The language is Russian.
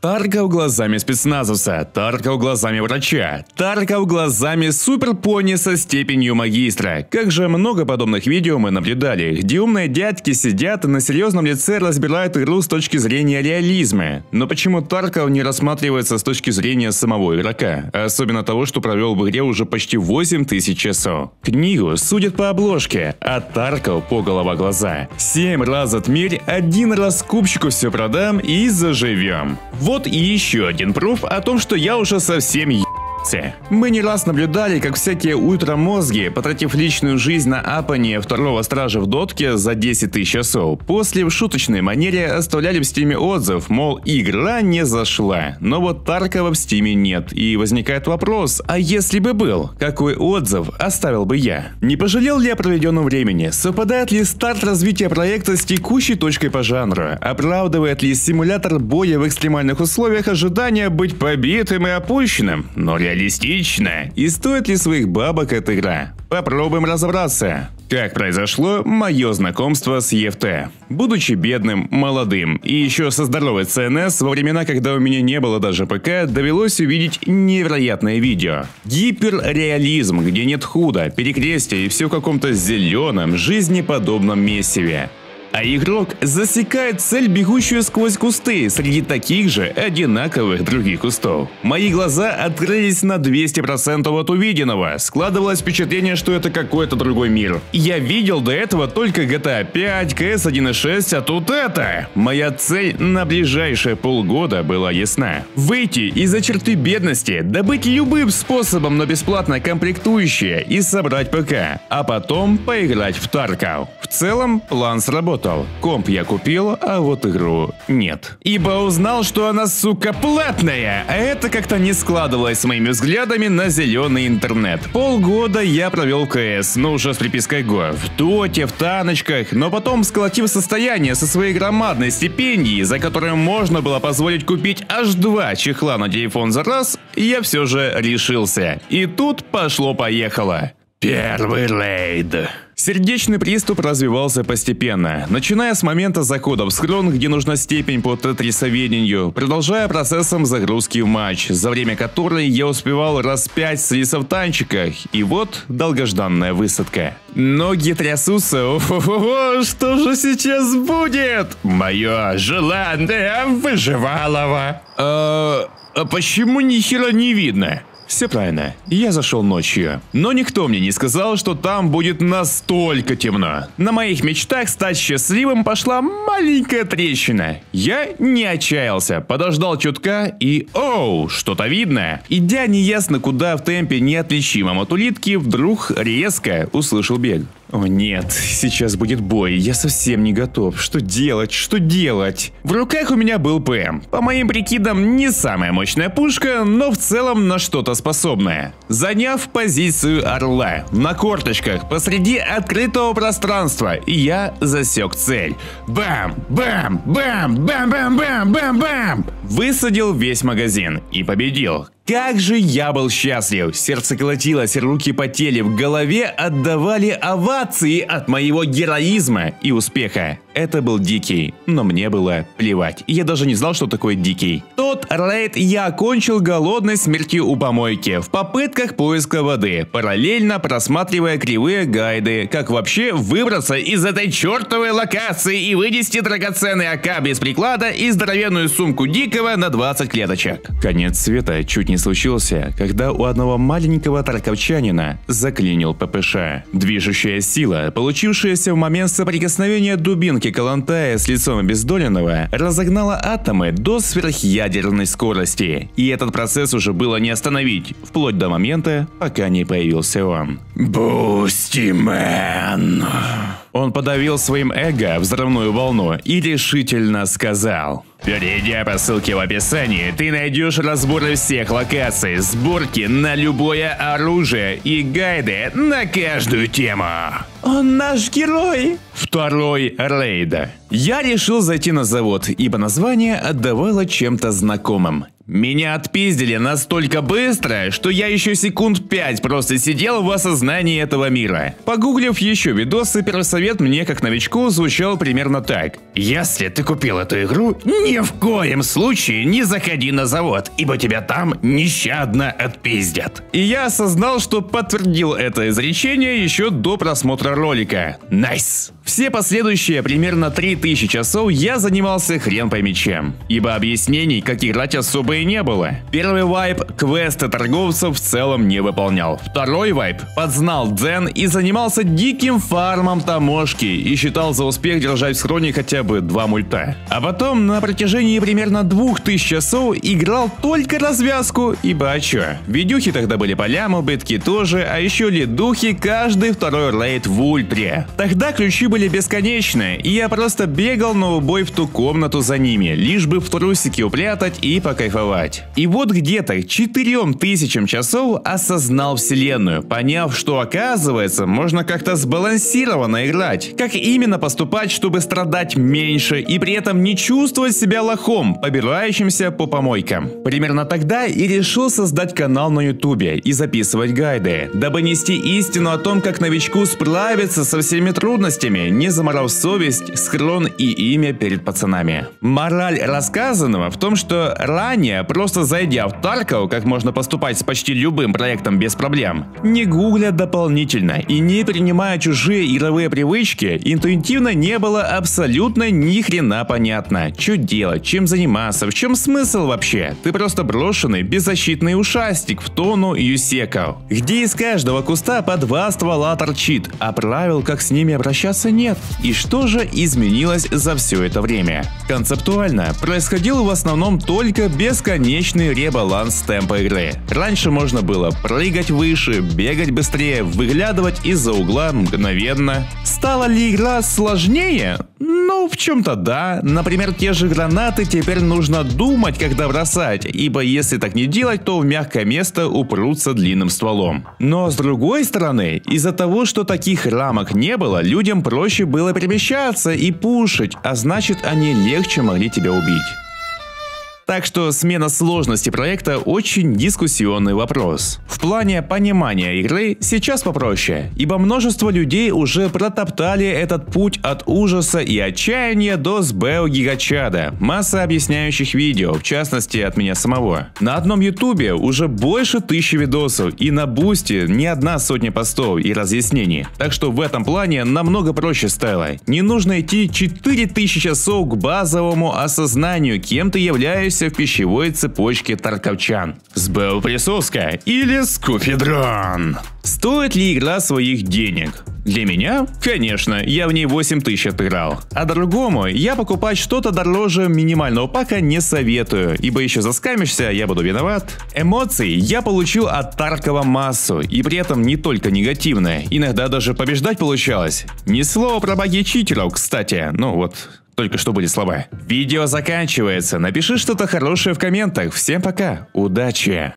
Тарков глазами спецназовца, Тарков глазами врача, Тарков глазами суперпони со степенью магистра. Как же много подобных видео мы наблюдали, где умные дядьки сидят и на серьезном лице разбирают игру с точки зрения реализма. Но почему Тарков не рассматривается с точки зрения самого игрока? Особенно того, что провел в игре уже почти 8000 часов. Книгу судят по обложке, а Тарков по голова-глаза. 7 раз отмерь, 1 раз купчику все продам и заживем. Вот и еще один пруф о том, что я уже совсем ебался. Мы не раз наблюдали, как всякие ультрамозги, потратив личную жизнь на апание второго стража в дотке за 10 000 часов, после в шуточной манере оставляли в стиме отзыв, мол, игра не зашла. Но вот Таркова в стиме нет, и возникает вопрос, а если бы был, какой отзыв оставил бы я? Не пожалел ли я проведенного времени? Совпадает ли старт развития проекта с текущей точкой по жанру? Оправдывает ли симулятор боя в экстремальных условиях ожидания быть побитым и опущенным? Но реалистично. И стоит ли своих бабок эта игра? Попробуем разобраться. Как произошло мое знакомство с EFT. Будучи бедным, молодым и еще со здоровой ЦНС, во времена, когда у меня не было даже ПК, довелось увидеть невероятное видео. Гиперреализм, где нет худа, перекрестия и все в каком-то зеленом, жизнеподобном месиве. А игрок засекает цель, бегущую сквозь кусты, среди таких же одинаковых других кустов. Мои глаза открылись на 200% от увиденного. Складывалось впечатление, что это какой-то другой мир. Я видел до этого только GTA 5, CS 1.6, а тут это. Моя цель на ближайшие полгода была ясна. Выйти из-за черты бедности, добыть любым способом, но бесплатно комплектующие и собрать ПК. А потом поиграть в Тарков. В целом план сработал. Комп я купил, а вот игру нет. Ибо узнал, что она, сука, платная, а это как-то не складывалось с моими взглядами на зеленый интернет. Полгода я провел в КС, но уже с припиской ГО, в доте, в таночках, но потом, сколотив состояние со своей громадной стипендией, за которую можно было позволить купить аж 2 чехла на телефон за раз, я все же решился. И тут пошло-поехало. Первый рейд. Сердечный приступ развивался постепенно, начиная с момента захода в схрон, где нужна степень по тетрисоведению, продолжая процессом загрузки в матч, за время которой я успевал раз 5 слиться в танчиках, и вот долгожданная высадка. Ноги трясутся, ого-го, что же сейчас будет? Мое желанное выживалово. А почему ни хера не видно? Все правильно, я зашел ночью. Но никто мне не сказал, что там будет настолько темно. На моих мечтах стать счастливым пошла маленькая трещина. Я не отчаялся, подождал чутка и оу, что-то видно. Идя неясно куда в темпе неотличимом от улитки, вдруг резко услышал бег. О нет, сейчас будет бой, я совсем не готов. Что делать, что делать? В руках у меня был ПМ. По моим прикидам, не самая мощная пушка, но в целом на что-то способная. Заняв позицию орла, на корточках, посреди открытого пространства, я засек цель. Бам, бам, бам, бам, бам, бам, бам, бам. Высадил весь магазин и победил. Как же я был счастлив, сердце колотилось, руки потели, в голове отдавали овации от моего героизма и успеха. Это был дикий, но мне было плевать, я даже не знал, что такое дикий. Тот рейд я окончил голодной смертью у помойки, в попытках поиска воды, параллельно просматривая кривые гайды, как вообще выбраться из этой чертовой локации и вынести драгоценный АК без приклада и здоровенную сумку дикого на 20 клеточек. Конец света чуть не случился, когда у одного маленького тарковчанина заклинил ППШ. Движущая сила, получившаяся в момент соприкосновения дубинки Калантая с лицом обездоленного, разогнала атомы до сверхъядерной скорости. И этот процесс уже было не остановить, вплоть до момента, пока не появился он. Бустимен. Он подавил своим эго взрывную волну и решительно сказал: перейдя по ссылке в описании, ты найдешь разборы всех локаций, сборки на любое оружие и гайды на каждую тему. Он наш герой! Второй рейда. Я решил зайти на завод, ибо название отдавало чем-то знакомым. Меня отпиздили настолько быстро, что я еще секунд 5 просто сидел в осознании этого мира. Погуглив еще видосы, первый совет мне как новичку звучал примерно так. Если ты купил эту игру, ни в коем случае не заходи на завод, ибо тебя там нещадно отпиздят. И я осознал, что подтвердил это изречение еще до просмотра ролика. Найс! Все последующие примерно 3000 часов я занимался хрен пойми чем, ибо объяснений, как играть особо и не было. Первый вайп квесты торговцев в целом не выполнял. Второй вайп подзнал дзен и занимался диким фармом таможки и считал за успех держать в схроне хотя бы 2 мульта. А потом на протяжении примерно 2000 часов играл только развязку, ибо а чё? Видюхи тогда были по ляму, битки тоже, а еще лидухи каждый второй рейд в ультре. Тогда ключи были бесконечные, и я просто бегал на убой в ту комнату за ними, лишь бы в трусики упрятать и покайфовать. И вот где-то к 4000 часов осознал вселенную, поняв, что оказывается можно как-то сбалансированно играть. Как именно поступать, чтобы страдать меньше и при этом не чувствовать себя лохом, побирающимся по помойкам. Примерно тогда и решил создать канал на ютубе и записывать гайды, дабы нести истину о том, как новичку справиться со всеми трудностями, не заморав совесть, схрон и имя перед пацанами. Мораль рассказанного в том, что ранее, просто зайдя в Тарков, как можно поступать с почти любым проектом без проблем, не гугля дополнительно и не принимая чужие игровые привычки, интуитивно не было абсолютно ни хрена понятно, что делать, чем заниматься, в чем смысл вообще. Ты просто брошенный, беззащитный ушастик в тону юсеков, где из каждого куста по 2 ствола торчит, а правил, как с ними обращаться, нет. И что же изменилось за все это время? Концептуально происходил в основном только бесконечный ребаланс темпа игры. Раньше можно было прыгать выше, бегать быстрее, выглядывать из-за угла мгновенно. Стала ли игра сложнее? Ну, в чем-то да. Например, те же гранаты теперь нужно думать, когда бросать, ибо если так не делать, то в мягкое место упрутся длинным стволом. Но с другой стороны, из-за того, что таких рамок не было, людям проще было перемещаться и пушить, а значит, они легче могли тебя убить. Так что смена сложности проекта очень дискуссионный вопрос. В плане понимания игры сейчас попроще, ибо множество людей уже протоптали этот путь от ужаса и отчаяния до СБУ гигачада. Масса объясняющих видео, в частности от меня самого. На одном ютубе уже больше 1000 видосов и на бусте не 100 постов и разъяснений. Так что в этом плане намного проще стало. Не нужно идти 4000 часов к базовому осознанию, кем ты являешься в пищевой цепочке тарковчан. СБУ присоска или скуфидрон. Стоит ли игра своих денег? Для меня? Конечно, я в ней 8000 отыграл. А другому я покупать что-то дороже минимального пака не советую, ибо еще заскамишься, я буду виноват. Эмоций я получил от Таркова массу, и при этом не только негативные, иногда даже побеждать получалось. Ни слова про баги читеров, кстати, ну вот... Только что были слова. Видео заканчивается. Напиши что-то хорошее в комментах. Всем пока. Удачи.